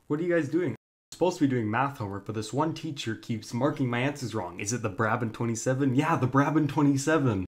What are you guys doing? I'm supposed to be doing math homework, but this one teacher keeps marking my answers wrong. Is it the Brabban27? Yeah, the Brabban27.